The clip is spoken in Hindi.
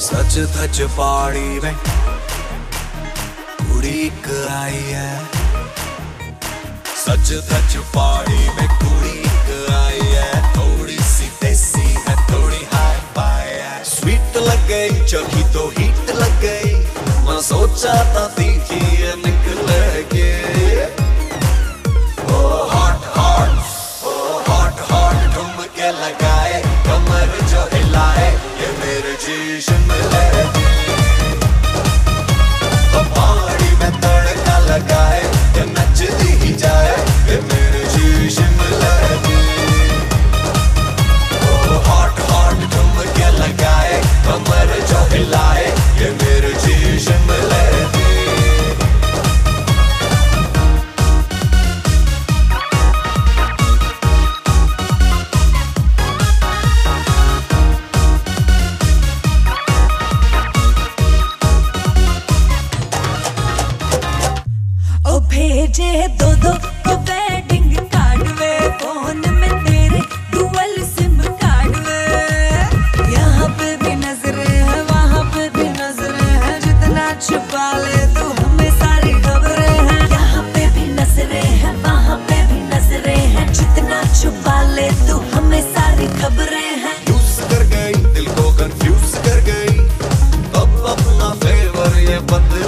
सच धच पहाड़ी में कुड़ी एक आई है, सच धच पहाड़ी में कुड़ी एक आई है। थोड़ी सी देसी है, थोड़ी हाई फाई है। स्वीट लग गई, चखी तो हीट लग गई। मैं सोचा था तीखी है निकलेगी। Oh hot hot, oh hot hot ठुमके लगाए, कमर जो हिलाए, ये मिर्ची शिमले की। तो पहाड़ी में तड़का लगाए, ये नचती ही जाए, ये मिर्ची शिमले की। ओ हॉट हॉट ठुमके लगाए, कमर जो हिलाए, ये मिर्ची शिमले की। भेजे दो को वेडिंग कार्ड वे, फोन में तेरे डुअल सिम कार्ड वे। यहाँ पे भी नजरे है, वहाँ पे भी नजरे है, जितना छुपा ले तू हमें सारी खबरें हैं। यहाँ पे भी नजरे है, वहाँ पे भी नजरे हैं, जितना छुपा ले तू हमें सारी खबरें हैं। यूज कर गई, दिल को कंफ्यूज कर गई, अब अपना फेवर ये बदल